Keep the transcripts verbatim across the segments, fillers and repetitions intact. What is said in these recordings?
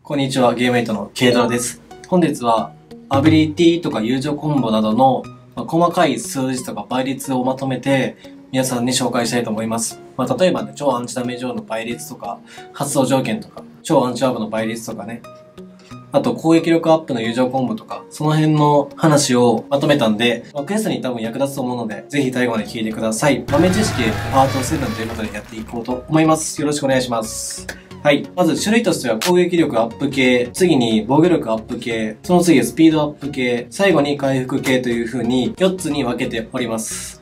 こんにちは、ゲームメイトのケイドラです。本日は、アビリティとか友情コンボなどの、まあ、細かい数字とか倍率をまとめて、皆さんに紹介したいと思います。まあ、例えばね、超アンチダメージ王の倍率とか、発動条件とか、超アンチワーブの倍率とかね、あと攻撃力アップの友情コンボとか、その辺の話をまとめたんで、まあ、クエストに多分役立つと思うので、ぜひ最後まで聞いてください。豆知識パートセブンということでやっていこうと思います。よろしくお願いします。はい。まず種類としては攻撃力アップ系、次に防御力アップ系、その次スピードアップ系、最後に回復系という風によっつに分けております。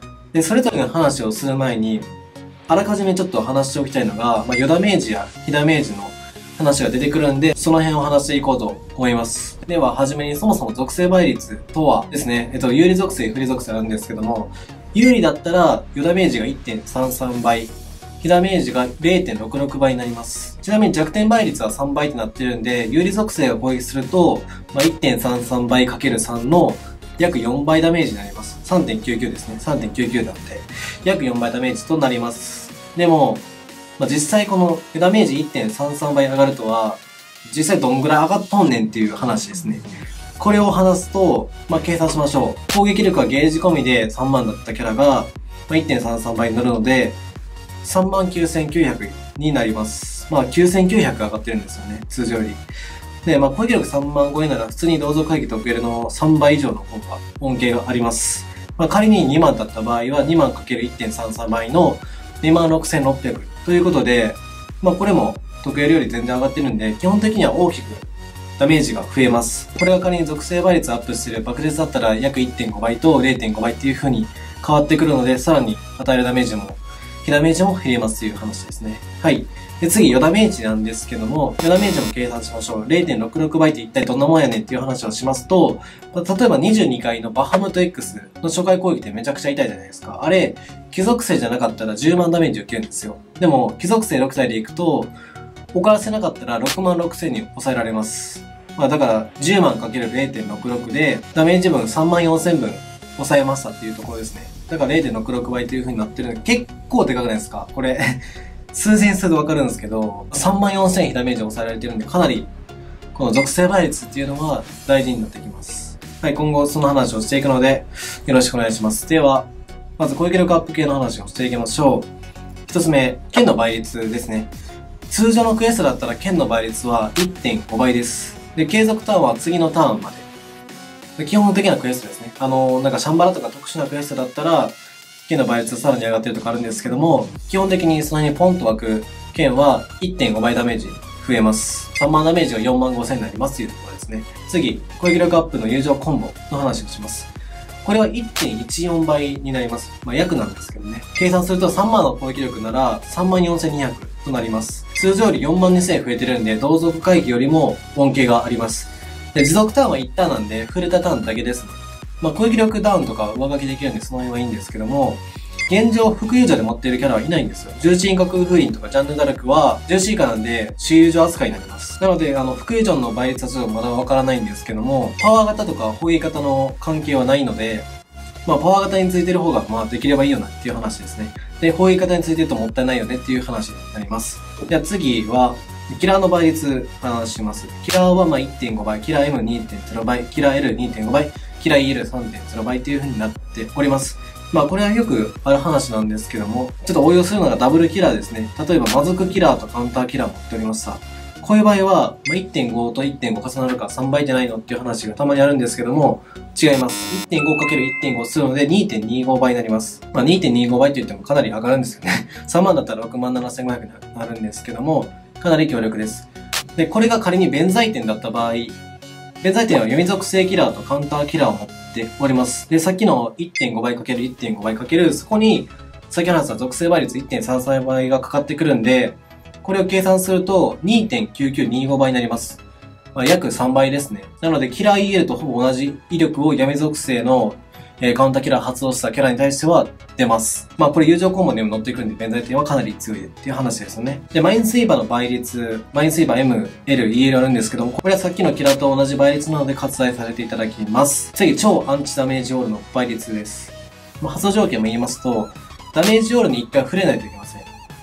で、それぞれの話をする前に、あらかじめちょっと話しておきたいのが、まあ、余ダメージや非ダメージの話が出てくるんで、その辺を話していこうと思います。では、はじめにそもそも属性倍率とはですね、えっと、有利属性、不利属性あるんですけども、有利だったら余ダメージが いってんさんさん 倍、非ダメージが れいてんろくろく 倍になります。ちなみに弱点倍率はさんばいってなってるんで、有利属性が攻撃すると、まあ、いってんさんさん 倍 ×さん の約よんばいダメージになります。さんてんきゅうきゅう ですね。さんてんきゅうきゅう なんで、約よんばいダメージとなります。でも、まあ、実際このダメージ いってんさんさん 倍上がるとは、実際どんぐらい上がっとんねんっていう話ですね。これを話すと、まあ、計算しましょう。攻撃力がゲージ込みでさんまんだったキャラが、まあ、いってんさんさん 倍になるので、さんまんきゅうせんきゅうひゃくになります。まあ、きゅうせんきゅうひゃく上がってるんですよね。通常より。で、まあ、攻撃力さんまん超えなら普通に同族回帰特 L のさんばい以上の方が恩恵があります。まあ、仮ににまんだった場合はにまん ×いってんさんさん 倍のにまんろくせんろっぴゃくということで、まあ、これも特 L より全然上がってるんで、基本的には大きくダメージが増えます。これが仮に属性倍率アップしてる爆裂だったら約 いってんご 倍と れいてんご 倍っていう風に変わってくるので、さらに与えるダメージも非ダメージも減りますという話ですね。はい。で、次、余ダメージなんですけども、余ダメージも計算しましょう。れいてんろくろく 倍って一体どんなもんやねんっていう話をしますと、まあ、例えばにじゅうにかいのバハムト X の初回攻撃ってめちゃくちゃ痛いじゃないですか。あれ、貴属性じゃなかったらじゅうまんダメージ受けるんですよ。でも、貴属性ろく体でいくと、怒らせなかったらろくまんろくせんに抑えられます。まあだから、じゅうまん ×れいてんろくろく で、ダメージ分さんまんよんせんぶん抑えましたっていうところですね。だから れいてんろくろく 倍という風になってるんで、結構でかくないですかこれ、数字にするとわかるんですけど、さんまんよんせん非ダメージ抑えられてるんで、かなり、この属性倍率っていうのは大事になってきます。はい、今後その話をしていくので、よろしくお願いします。では、まず攻撃力アップ系の話をしていきましょう。一つ目、剣の倍率ですね。通常のクエストだったら剣の倍率は いってんご 倍です。で、継続ターンは次のターンまで。で基本的なクエストですね。あの、なんかシャンバラとか特殊なクエストだったら、剣の倍率さらに上がってるとかあるんですけども、基本的にその辺にポンと湧く剣は いってんご 倍ダメージ増えます。さんまんダメージがよんまんごせんになりますというところですね。次、攻撃力アップの友情コンボの話をします。これは いってんいちよん 倍になります。まあ、約なんですけどね。計算するとさんまんの攻撃力ならさんまんよんせんにひゃくとなります。通常よりよんまんにせん増えてるんで、同族回帰よりも恩恵があります。で、持続ターンはいちターンなんで、触れたターンだけですね。まあ、攻撃力ダウンとか上書きできるんで、その辺はいいんですけども、現状、副友情で持っているキャラはいないんですよ。重心角封印とかジャンヌダルクは、重視以下なんで、主友情扱いになります。なので、あの、副友情の倍率はちょっとまだわからないんですけども、パワー型とか砲撃型の関係はないので、まあ、パワー型についてる方が、まあ、できればいいよなっていう話ですね。で、砲撃型についてるともったいないよねっていう話になります。じゃあ次は、キラーの倍率話します。キラーはまあ いってんご 倍、キラー エムにてんゼロ 倍、キラー エルにてんご 倍、キラー イーエルさんてんゼロ 倍という風になっております。まあこれはよくある話なんですけども、ちょっと応用するのがダブルキラーですね。例えば魔族キラーとカウンターキラーを持っておりました。こういう場合は、まあ、いってんご と いってんご 重なるからさんばいじゃないのっていう話がたまにあるんですけども、違います。いってんごかけるいってんご するので にてんにじゅうご 倍になります。まあ にてんにじゅうご 倍と言ってもかなり上がるんですよね。さんまんだったらろくまんななせんごひゃくになるんですけども、かなり強力です。で、これが仮に弁財天だった場合、弁財天は弓属性キラーとカウンターキラーを持っております。で、さっきの いってんご 倍かけるいってんご 倍かける、そこに、先ほど話した属性倍率 いってんさんさん 倍がかかってくるんで、これを計算すると にてんきゅうきゅうにじゅうご 倍になります。まあ、約さんばいですね。なので、キラー イーエル とほぼ同じ威力を闇属性の、えー、カウンターキラー発動したキャラに対しては出ます。まあこれ友情コンボにも乗ってくるんで、弁財天はかなり強いっていう話ですよね。で、マインスイーバーの倍率、マインスイーバー エム、エル、イーエル あるんですけども、これはさっきのキラーと同じ倍率なので割愛させていただきます。次、超アンチダメージオールの倍率です。まあ、発動条件も言いますと、ダメージオールにいっかい触れないといけません。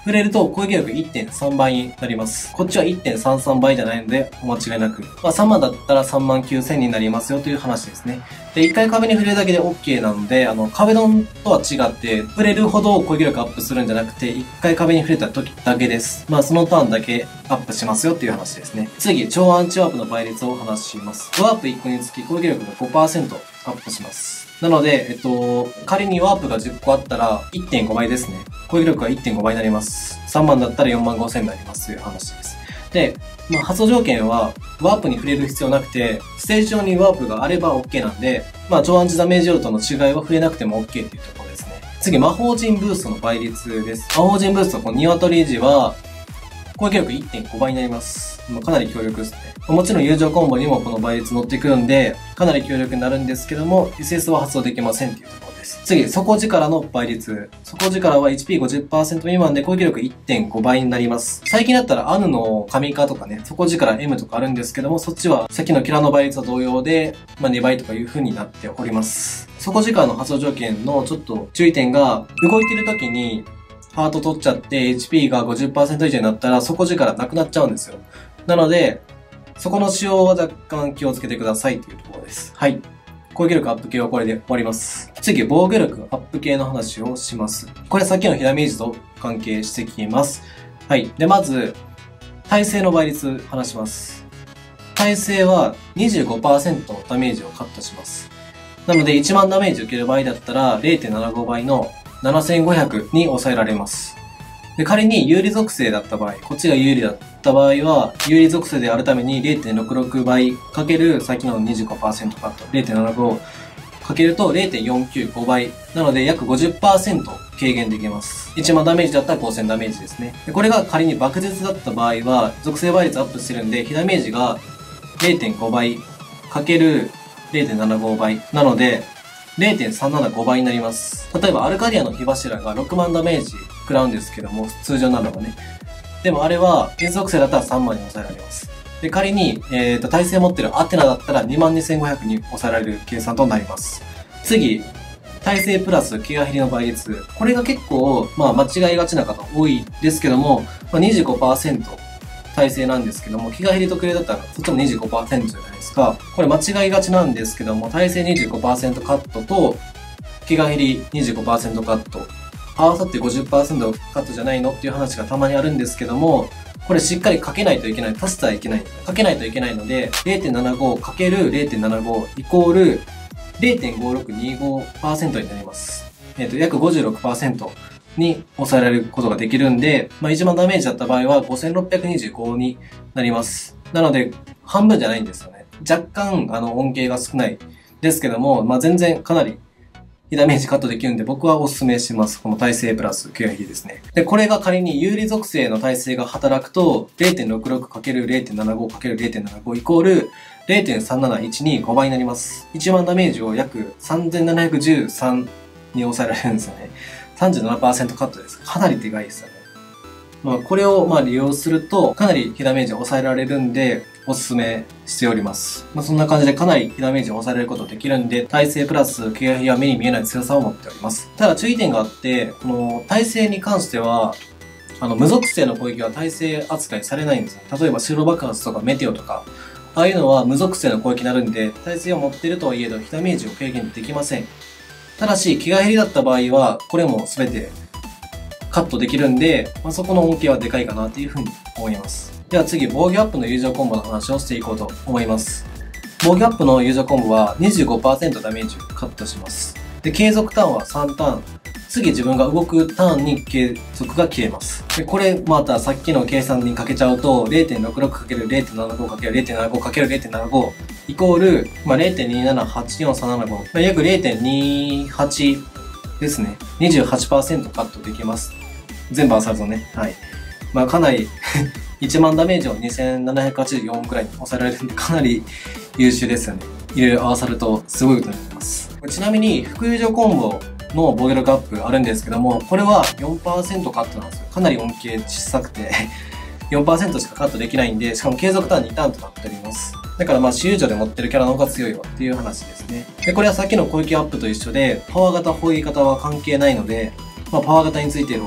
触れると攻撃力 いってんさん 倍になります。こっちは いってんさんさん 倍じゃないので、お間違いなく。まあさんまんだったらさんまんきゅうせんになりますよという話ですね。で、いっかい壁に触れるだけで OK なので、あの、壁ドンとは違って、触れるほど攻撃力アップするんじゃなくて、いっかい壁に触れた時だけです。まあそのターンだけアップしますよっていう話ですね。次、超アンチワープの倍率をお話しします。ワープいっこにつき攻撃力が ごパーセント アップします。なので、えっと、仮にワープがじゅっこあったら いってんご 倍ですね。攻撃力が いってんご 倍になります。さんまんだったらよんまんごせんになりますという話です。で、まあ、発動条件は、ワープに触れる必要なくて、ステージ上にワープがあれば OK なんで、まあ、超アンチダメージローとの違いは触れなくても OK っていうところですね。次、魔法陣ブーストの倍率です。魔法陣ブースト、この鶏時は、攻撃力 いってんご 倍になります。まあ、かなり強力ですね。もちろん友情コンボにもこの倍率乗ってくるんで、かなり強力になるんですけども、エスエス は発動できませんっていうところです。次、底力の倍率。底力は エイチピーごじゅっパーセント 未満で攻撃力 いってんご 倍になります。最近だったらアヌの神化とかね、底力 エム とかあるんですけども、そっちはさっきのキラの倍率は同様で、まあ、にばいとかいう風になっております。底力の発動条件のちょっと注意点が、動いてる時に、ハート取っちゃって エイチピー が ごじゅっパーセント 以上になったら底力なくなっちゃうんですよ。なので、そこの使用は若干気をつけてくださいというところです。はい。攻撃力アップ系はこれで終わります。次、防御力アップ系の話をします。これさっきのヒダメージと関係してきます。はい。で、まず、耐性の倍率話します。耐性は にじゅうごパーセント ダメージをカットします。なのでいちまんダメージ受ける場合だったら れいてんななご 倍のななせんごひゃくに抑えられます。で、仮に有利属性だった場合、こっちが有利だった場合は、有利属性であるために れいてんろくろく 倍かける、さっきの にじゅうごパーセント カット、れいてんななご かけると れいてんよんきゅうご 倍。なので約 ごじゅっパーセント 軽減できます。いちまんダメージだったらごせんダメージですね。で、これが仮に爆絶だった場合は、属性倍率アップしてるんで、被ダメージが れいてんご 倍かける れいてんななご 倍。なので、れいてんさんななご 倍になります。例えば、アルカディアの火柱がろくまんダメージ食らうんですけども、通常ならばね。でもあれは、変属性だったらさんまんに抑えられます。で、仮に、えっと、耐性持ってるアテナだったらにまんにせんごひゃくに抑えられる計算となります。次、耐性プラスケア減りの倍率。これが結構、まあ、間違いがちな方多いですけども、まあ、にじゅうごパーセント。耐性なんですけども、気が減りとクレだったらそっちも にじゅうごパーセント じゃないですか。これ間違いがちなんですけども、耐性 にじゅうごパーセント カットと、気が減り にじゅうごパーセント カット、合わさって ごじゅっパーセント カットじゃないのっていう話がたまにあるんですけども、これしっかりかけないといけない。足してはいけない。かけないといけないので、れいてんななご かける れいてんななご イコール れいてんごろくにごパーセント になります。えっと、約 ごじゅうろくパーセント。に抑えられることができるんで、まあいちまんダメージだった場合はごせんろっぴゃくにじゅうごになります。なので、半分じゃないんですよね。若干、あの、恩恵が少ないですけども、まあ全然かなり、ダメージカットできるんで、僕はお勧めします。この耐性プラスケア比ですね。で、これが仮に有利属性の耐性が働くと、れいてんろくろくかけるれいてんななごかけるれいてんななご イコール れいてんさんなないちにご 倍になります。いちまんダメージを約さんぜんななひゃくじゅうさんに抑えられるんですよね。さんじゅうななパーセント カットです。かなりでかいですよね。まあ、これをまあ利用すると、かなり被ダメージを抑えられるんで、おすすめしております。まあ、そんな感じでかなり被ダメージを抑えられることができるんで、耐性プラスケア比は目に見えない強さを持っております。ただ注意点があって、この耐性に関しては、あの、無属性の攻撃は耐性扱いされないんですよ。例えば白爆発とかメテオとか、ああいうのは無属性の攻撃になるんで、耐性を持っているとはいえど、被ダメージを軽減できません。ただし、気が減りだった場合は、これも全てカットできるんで、まあ、そこの恩恵はでかいかなっていうふうに思います。では次、防御アップの友情コンボの話をしていこうと思います。防御アップの友情コンボは にじゅうごパーセント ダメージをカットします。で、継続ターンはさんターン。次自分が動くターンに継続が消えます。で、これまたさっきの計算にかけちゃうと、れいてんろくろくかけるれいてんななごかけるれいてんななごかけるれいてんななご イコール、まあ、れいてんにななはちよんさんななご、まあ、約 れいてんにはち ですね。にじゅうはちパーセント カットできます。全部合わさるとね。はい。まあかなりいちまんダメージをにせんななひゃくはちじゅうよんくらいに抑えられるんで、かなり優秀ですよね。いろいろ合わさるとすごいことになります。ちなみに、副友情コンボの防御力アップあるんですけども、これは よんパーセント カットなんですよ。かなり恩恵小さくてよんパーセント しかカットできないんで、しかも継続ターンにターンとなっております。だからまあ、私有女で持ってるキャラの方が強いわっていう話ですね。で、これはさっきの攻撃アップと一緒で、パワー型、砲撃型は関係ないので、まあ、パワー型についている方がいい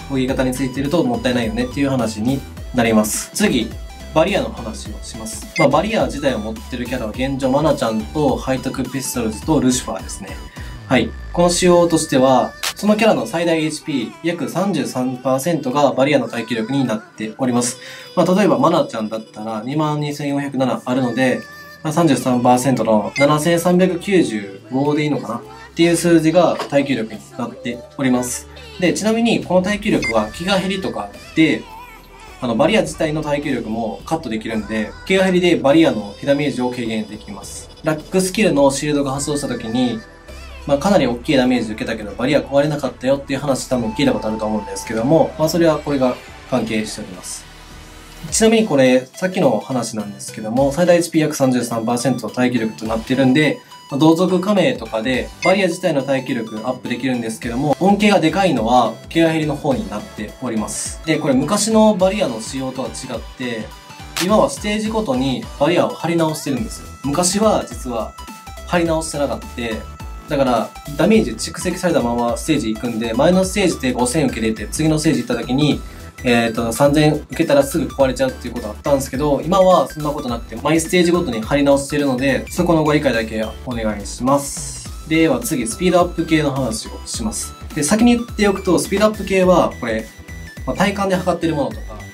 扇形についてるともったいないよねっていう話になります。次、バリアの話をします。まあ、バリア自体を持ってるキャラは現状マナちゃんとハイテクピストルズとルシファーですね。はい。この仕様としては、そのキャラの最大 エイチピー 約 さんじゅうさんパーセント がバリアの耐久力になっております。まあ、例えばマナちゃんだったら にまんにせんよんひゃくなな あるので、まあ、さんじゅうさんパーセント のななせんさんびゃくきゅうじゅうごでいいのかなっていう数字が耐久力になっております。で、ちなみにこの耐久力は気が減りとかで、あの、バリア自体の耐久力もカットできるんで、気が減りでバリアの被ダメージを軽減できます。ラックスキルのシールドが発動した時に、まあ、かなり大きいダメージ受けたけど、バリア壊れなかったよっていう話多分聞いたことあると思うんですけども、まあ、それはこれが関係しております。ちなみにこれ、さっきの話なんですけども、最大 エイチピー 約 さんじゅうさんパーセント の耐久力となってるんで、同族加盟とかで、バリア自体の耐久力アップできるんですけども、恩恵がでかいのは、ケア減りの方になっております。で、これ昔のバリアの仕様とは違って、今はステージごとにバリアを貼り直してるんですよ。昔は実は貼り直してなかった。だから、ダメージ蓄積されたままステージ行くんで、前のステージでごせん受けれて、次のステージ行った時に、えっと、さんぜん受けたらすぐ壊れちゃうっていうことあったんですけど、今はそんなことなくて、毎ステージごとに貼り直してるので、そこのご理解だけお願いします。では次、スピードアップ系の話をします。で、先に言っておくと、スピードアップ系は、これ、まあ、体感で測ってるものとか、